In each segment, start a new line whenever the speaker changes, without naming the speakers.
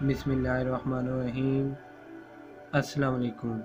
بسم اللہ الرحمن الرحیم۔ السلام علیکم۔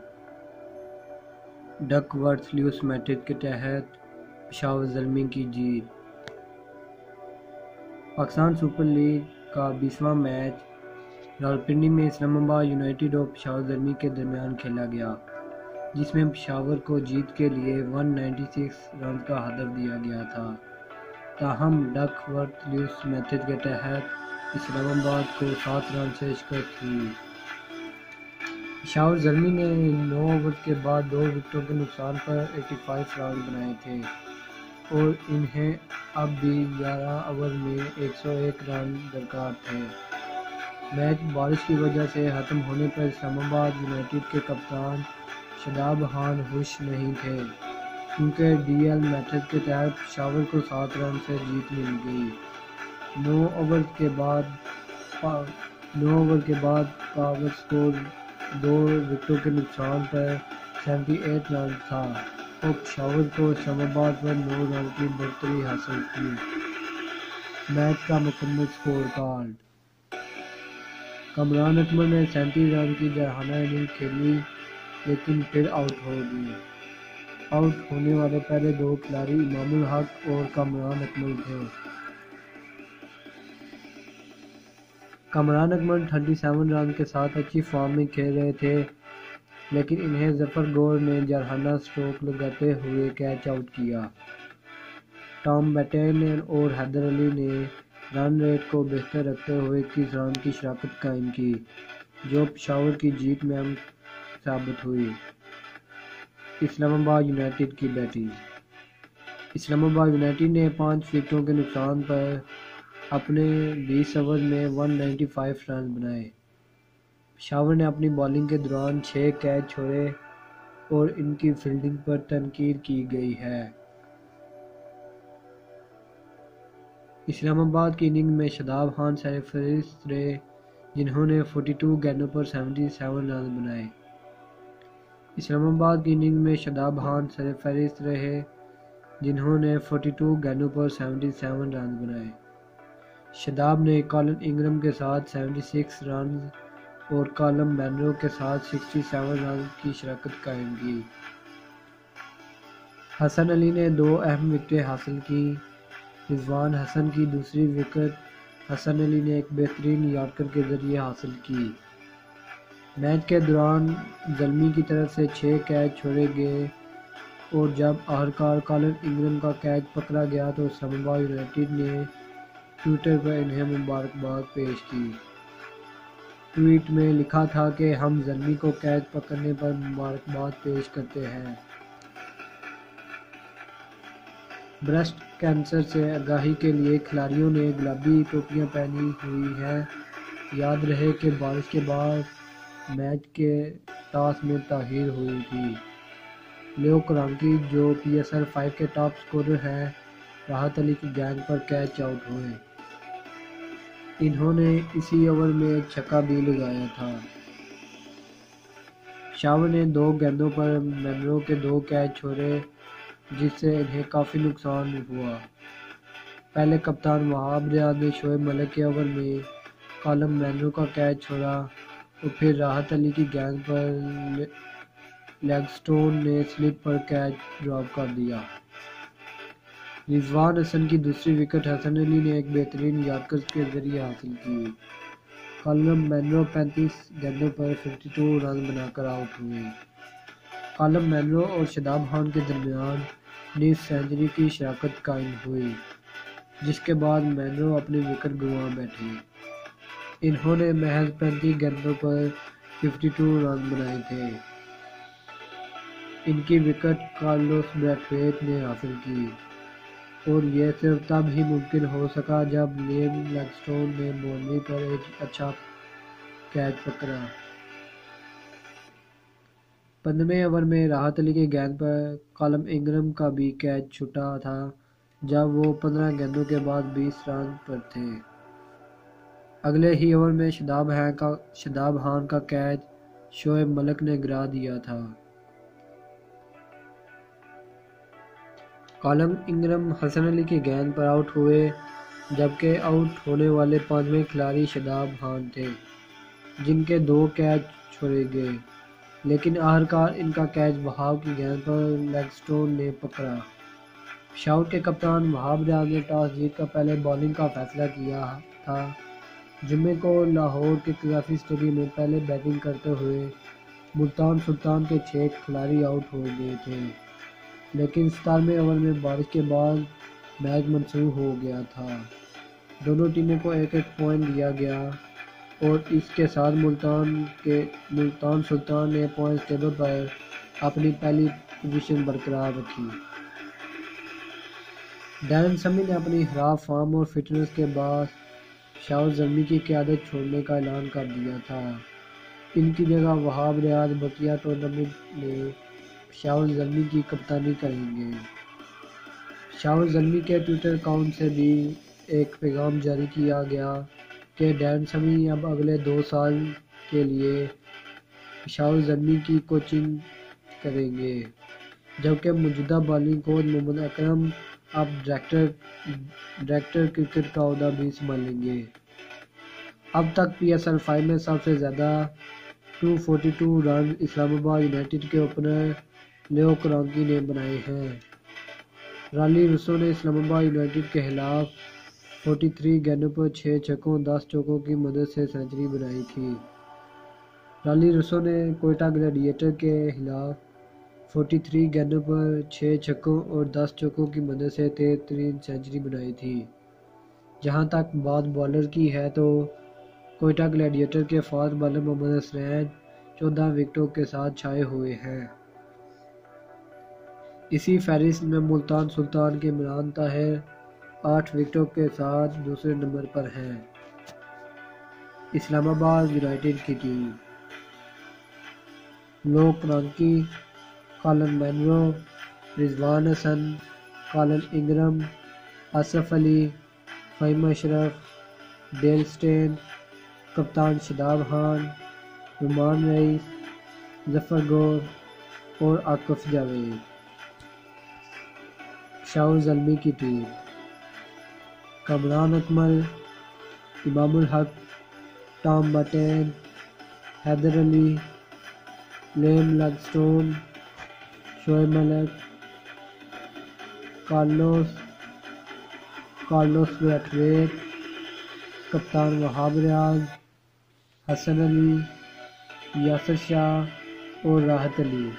ڈک ورتھ لیوس میٹرک کے تحت پشاور زلمی کی جیت۔ پاکستان سپر لیگ کا 20واں میچ راولپنڈی میں اسلام آباد یونائیٹڈ اور پشاور زلمی کے درمیان کھیلا گیا، جس میں پشاور کو جیت کے لیے 196 رنز کا ہدف دیا گیا تھا۔ تاہم ڈک ورتھ لیوس میٹرک کے تحت اسلام آباد کو 7 رن سے شکست ہوئی۔ پشاور زلمی نے 9 اوور کے بعد 2 وکٹوں کے نقصان پر 85 رن بنائے تھے اور انہیں اب بھی 11 اوور میں 101 رن درکار تھے۔ میچ بارش کی وجہ سے ختم ہونے پر اسلام آباد یونائیٹڈ کے کپتان شاداب خان خوش نہیں تھے، کیونکہ ڈی ایل میٹرک کے تحت پشاور کو 7 رن سے جیت مل گئی۔ 9 اوور کے بعد پاور سکور 2 وکٹوں کے نقصان پر 78 رن تھا اور پشاور کو اسلام آباد پر 9 رن کی برتری حاصل تھی۔ میچ کا مکمل سکور کارڈ: کامران اکمل نے 37 رن کی جارحانہ اننگ کھیلی لیکن پھر آؤٹ ہو گئی۔ آؤٹ ہونے والے پہلے 2 کھلاڑی امام الحق اور کامران اکمل تھے۔ کامران اکمل 37 رن کے ساتھ اچھی فارم میں کھیل رہے تھے، لیکن انہیں ظفر گور نے جارحانہ سٹروک لگاتے ہوئے کیچ آؤٹ کیا۔ ٹام بیٹین اور حیدر علی نے رن ریٹ کو بہتر رکھتے ہوئے 21 رن کی شراکت قائم کی، جو پشاور کی جیت میں اہم ثابت ہوئی۔ اسلام آباد یونائیٹڈ کی بیٹنگ: اسلام آباد یونائیٹڈ نے 5 وکٹوں کے نقصان پر اپنے 20 اوور میں 195 رن بنائے۔ پشاور نے اپنی بالنگ کے دوران 6 کیچ چھوڑے اور ان کی فیلڈنگ پر تنقید کی گئی ہے۔ اسلام آباد کی اننگ میں شاداب خان سرفہرست رہے، جنہوں نے 42 گیندوں پر 77 رن بنائے۔ اسلام آباد کی اننگ میں شاداب خان سرفہرست رہے، جنہوں نے 42 گیندوں پر 77 رن بنائے۔ شاداب نے کالن انگرم کے ساتھ 76 رنز اور کالم منرو کے ساتھ 67 رنز کی شراکت قائم کی۔ حسن علی نے 2 اہم وکٹیں حاصل کیں۔ رضوان حسن کی دوسری وکٹ حسن علی نے ایک بہترین یارکر کے ذریعے حاصل کی۔ میچ کے دوران زلمی کی طرف سے 6 کیچ چھوڑے گئے اور جب آخرکار کالن انگرم کا کیچ پکڑا گیا تو اسلام آباد یونائیٹڈ نے ٹوئٹر پر انہیں مبارکباد پیش کی۔ ٹویٹ میں لکھا تھا کہ ہم زلمی کو کیچ پکڑنے پر مبارکباد پیش کرتے ہیں۔ بریسٹ کینسر سے آگاہی کے لیے کھلاڑیوں نے گلابی ٹوپیاں پہنی ہوئی ہیں۔ یاد رہے کہ بارش کے بعد میچ کے ٹاس میں تاخیر ہوئی تھی۔ لیو کرانکی، جو پی ایس ایل 5 کے ٹاپ سکورر ہیں، راحت علی کی گیند پر کیچ آؤٹ ہوئے۔ انہوں نے اسی اوور میں ایک چھکا بھی لگایا تھا۔ پشاور نے 2 گیندوں پر منرو کے 2 کیچ چھوڑے، جس سے انہیں کافی نقصان ہوا۔ پہلے کپتان وہاب ریاض نے شعیب ملک کے اوور میں کالم منرو کا کیچ چھوڑا اور پھر راحت علی کی گیند پر لیگ سٹون نے سلپ پر کیچ ڈراپ کر دیا۔ رضوان حسن کی دوسری وکٹ حسن علی نے ایک بہترین یارکر کے ذریعے حاصل کی۔ کالم منرو 35 گیندوں پر 52 رن بنا کر آؤٹ ہوئے۔ کالم منرو اور شاداب خان کے درمیان نصف سنچری کی شراکت قائم ہوئی، جس کے بعد منرو اپنی وکٹ گنوا بیٹھے۔ انہوں نے محض 35 گیندوں پر 52 رن بنائے تھے۔ ان کی وکٹ کارلوس بریتھویٹ نے حاصل کی اور یہ صرف تب ہی ممکن ہو سکا جب لیم لیگ سٹون نے باؤنڈری پر ایک اچھا کیچ پکڑا۔ 15ویں اوور میں راحت علی کی گیند پر کالم انگرم کا بھی کیچ چھوٹا تھا جب وہ 15 گیندوں کے بعد 20 رن پر تھے۔ اگلے ہی اوور میں شاداب خان کا کیچ شعیب ملک نے گرا دیا تھا۔ کالم انگرم حسن علی کی گیند پر آؤٹ ہوئے، جبکہ آؤٹ ہونے والے 5ویں کھلاڑی شاداب خان تھے۔ جن کے 2 کیچ چھوڑے گئے، لیکن آخرکار ان کا کیچ وہاب کی گیند پر لیگ سٹون نے پکڑا۔ پشاور کے کپتان وہاب ریاض نے ٹاس جیت کر پہلے بالنگ کا فیصلہ کیا تھا۔ جمعے کو لاہور کے قذافی اسٹیڈیم میں پہلے بیٹنگ کرتے ہوئے ملتان سلطان کے 6 کھلاڑی آؤٹ ہو گئے تھے، لیکن 17ویں اوور میں بارش کے بعد میچ منسوخ ہو گیا تھا۔ دونوں ٹیموں کو 1-1 پوائنٹ دیا گیا اور اس کے ساتھ ملتان سلطان نے پوائنٹس ٹیبل پر اپنی پہلی پوزیشن برقرار رکھی۔ ڈین سمی نے اپنی خراب فارم اور فٹنس کے بعد پشاور زلمی کی قیادت چھوڑنے کا اعلان کر دیا تھا۔ ان کی جگہ وہاب ریاض بقیہ ٹورنامنٹ میں پشاور زلمی کی کپتانی کریں گے۔ پشاور زلمی کے ٹویٹر اکاؤنٹ سے بھی ایک پیغام جاری کیا گیا کہ ڈین سمی اب اگلے 2 سال کے لیے پشاور زلمی کی کوچنگ کریں گے، جبکہ موجودہ بالنگ کوچ محمد اکرم اب ڈائریکٹر کرکٹ کا عہدہ بھی سنبھالیں گے۔ اب تک پی ایس ایل 5 میں سب سے زیادہ 242 رن اسلام آباد یونائیٹڈ کے اوپنر لیو کرانکی نے بنائے ہیں۔ رالی روسو نے اسلام آباد یونائیٹڈ کے خلاف 43 گیندوں پر 6 چھکوں اور 10 چوکوں کی مدد سے سنچری بنائی تھی۔ رالی روسو نے کوئٹہ گلیڈیٹر کے خلاف 43 گیندوں پر 6 چھکوں اور 10 چوکوں کی مدد سے تیز ترین سنچری بنائی تھی۔ جہاں تک بات بالر کی ہے تو کوئٹہ گلیڈیٹر کے فاسٹ بالر محمد حسنین 14 وکٹوں کے ساتھ چھائے ہوئے ہیں۔ اسی فہرست میں ملتان سلطان کے عمران طاہر 8 وکٹوں کے ساتھ دوسرے نمبر پر ہیں۔ اسلام آباد یونائیٹڈ کی team: Luke Ronchi, Colin Munro, Rizwan Hasan, Colin Ingram, Asif Ali, Faheem Ashraf, Dale Steyn, کپتان شاداب خان، نعمان رئیس، ظفر گور اور عاکف جاوید۔ پشاور زلمی کی team: Kamran Akmal, Imam ulHaq, Tom Banton, Haider Ali, Liam Livingstone, Shoaib Malik, Carlos Brathwaite, کپتان وہاب ریاض، حسن علی، یاسر شاہ اور Rahat Ali.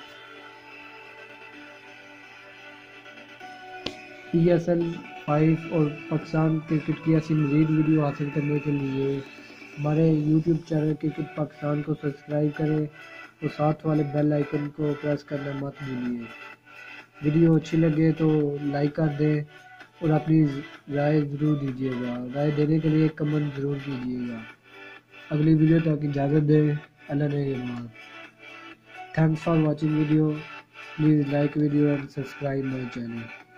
P S L 5 اور پاکستان کرکٹ کی ایسی مزید ویڈیو حاصل کرنے کے لیے ہمارے یوٹیوب چینل کرکٹ پاکستان کو سبسکرائب کریں اور ساتھ والے بیل آئیکن کو پریس کرنا مت بھولیے۔ ویڈیو اچھی لگے تو لائک کر دیں اور اپنی رائے ضرور دیجیے گا۔ رائے دینے کے لیے کمنٹ ضرور کیجیے گا۔ اگلی ویڈیو تک اجازت دیں۔ اللہ نگہبان۔ Thanks for watching video. Please like video and subscribe my channel.